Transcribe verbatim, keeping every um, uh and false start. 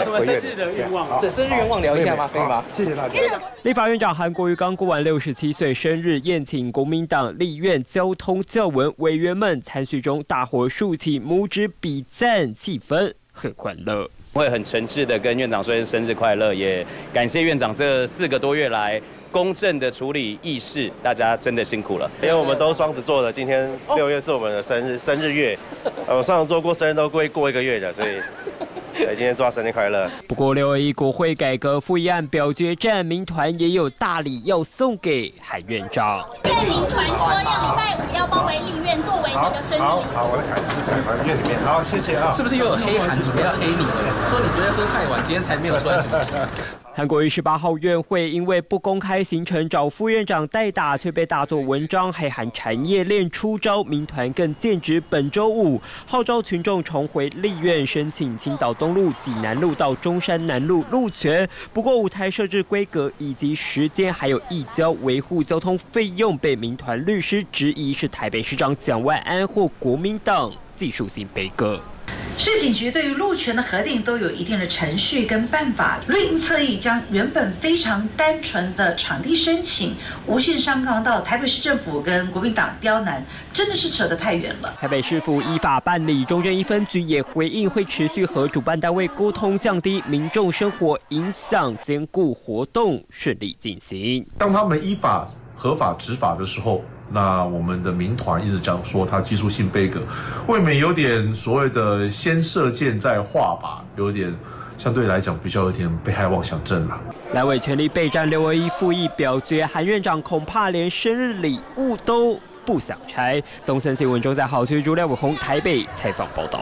什么生日的愿望？ 对，生日愿望聊一下吗？可以吗？ 谢谢大家。 立法院长韩国瑜刚过完六十七岁生日，宴请国民党立院交通教文委员们参叙中，大伙竖起拇指比赞，气氛很欢乐。 会很诚挚的跟院长说生日快乐，也感谢院长这四个多月来公正的处理议事，大家真的辛苦了。 因为我们都双子座的，今天六月是我们的生日生日月，呃，我上次做过生日都会过一个月的，所以。 对，今天祝他生日快乐。 不过，六二一国会改革复议案表决战，民团也有大礼要送给韩院长。 因为民团说要礼拜五要包围立院，作为你的生日礼。 好，好，我的卡子在团院里面。好，谢谢啊。 是不是又有黑韩准备要黑你了？说你昨天喝太晚，今天才没有出来主持。 韩国瑜十八号院会因为不公开行程找副院长代打，却被大做文章，黑韩产业链出招，民团更剑指本周五号召群众重回立院，申请青岛东路、济南路到中山南路路权。不过舞台设置规格以及时间，还有移交维护交通费用，被民团律师质疑是台北市长蒋万安或国民党技术性背锅。 市警局对于路权的核定都有一定的程序跟办法，绿营侧翼将原本非常单纯的场地申请无限上纲到台北市政府跟国民党刁难，真的是扯得太远了。 台北市府依法办理，中正一分局也回应会持续和主办单位沟通，降低民众生活影响，兼顾活动顺利进行。 当他们依法合法执法的时候。 那我们的民团一直讲说他技术性背锅，未免有点所谓的先射箭再画靶，有点相对来讲比较有点被害妄想症啦。 蓝委全力备战六二一复议表决，韩院长恐怕连生日礼物都不想拆。东森新闻中在好区朱廖伟宏台北采访报道。